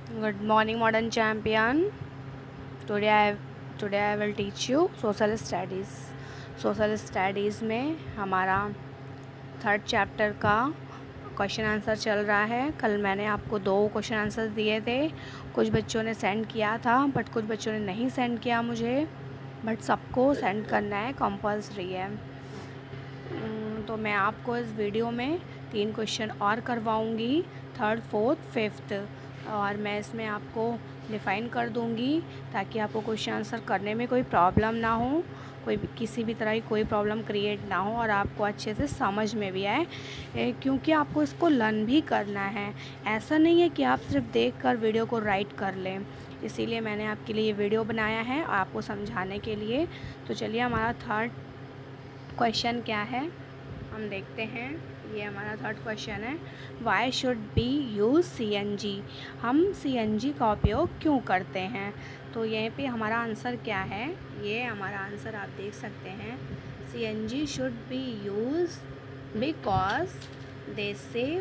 Good morning, modern champion. Today I today I will teach you social studies. Social studies में हमारा third chapter का question answer चल रहा है। कल मैंने आपको 2 क्वेश्चन आंसर दिए थे। कुछ बच्चों ने सेंड किया था बट कुछ बच्चों ने नहीं सेंड किया मुझे, बट सबको सेंड करना है, कंपल्सरी है। तो मैं आपको इस वीडियो में 3 क्वेश्चन और करवाऊंगी, थर्ड, फोर्थ, फिफ्थ, और मैं इसमें आपको डिफ़ाइन कर दूंगी ताकि आपको क्वेश्चन आंसर करने में कोई प्रॉब्लम ना हो, कोई किसी भी तरह की कोई प्रॉब्लम क्रिएट ना हो और आपको अच्छे से समझ में भी आए, क्योंकि आपको इसको लर्न भी करना है। ऐसा नहीं है कि आप सिर्फ देखकर वीडियो को राइट कर लें, इसीलिए मैंने आपके लिए ये वीडियो बनाया है आपको समझाने के लिए। तो चलिए हमारा थर्ड क्वेश्चन क्या है हम देखते हैं। ये हमारा थर्ड क्वेश्चन है, why should be use CNG। हम CNG का उपयोग क्यों करते हैं? तो यहीं पे हमारा आंसर क्या है, ये हमारा आंसर आप देख सकते हैं। CNG should be use because they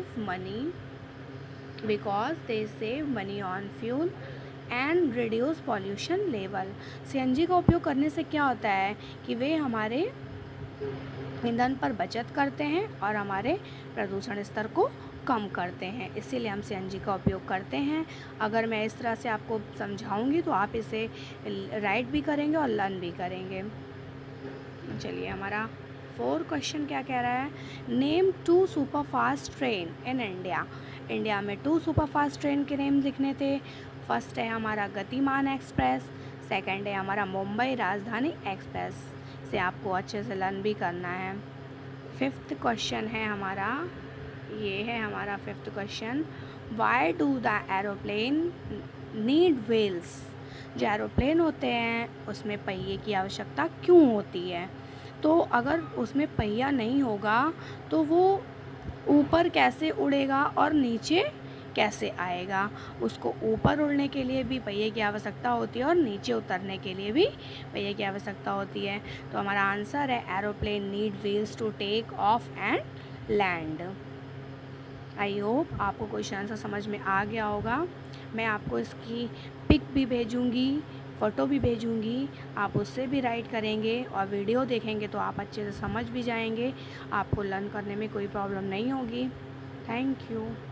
save money on fuel and reduce pollution level. CNG का उपयोग करने से क्या होता है कि वे हमारे ईंधन पर बचत करते हैं और हमारे प्रदूषण स्तर को कम करते हैं, इसीलिए हम CNG का उपयोग करते हैं। अगर मैं इस तरह से आपको समझाऊंगी तो आप इसे राइट भी करेंगे और लर्न भी करेंगे। चलिए हमारा 4 क्वेश्चन क्या कह रहा है, name 2 superfast train in India. India में 2 सुपरफास्ट ट्रेन के नेम लिखने थे। फर्स्ट है हमारा गतिमान एक्सप्रेस, सेकंड है हमारा मुंबई राजधानी एक्सप्रेस। से आपको अच्छे से लर्न भी करना है। फिफ्थ क्वेश्चन है हमारा, ये है हमारा fifth question, why do the aeroplane need wheels. जो एरोप्लेन होते हैं उसमें पहिए की आवश्यकता क्यों होती है? तो अगर उसमें पहिया नहीं होगा तो वो ऊपर कैसे उड़ेगा और नीचे कैसे आएगा? उसको ऊपर उड़ने के लिए भी पहिए की आवश्यकता होती है और नीचे उतरने के लिए भी पहिए की आवश्यकता होती है। तो हमारा आंसर है aeroplane need wheels to take off and land. I hope आपको क्वेश्चन आंसर समझ में आ गया होगा। मैं आपको इसकी पिक भी भेजूँगी, फ़ोटो भी भेजूँगी, आप उससे भी राइट करेंगे और वीडियो देखेंगे तो आप अच्छे से समझ भी जाएंगे, आपको लर्न करने में कोई प्रॉब्लम नहीं होगी। Thank you.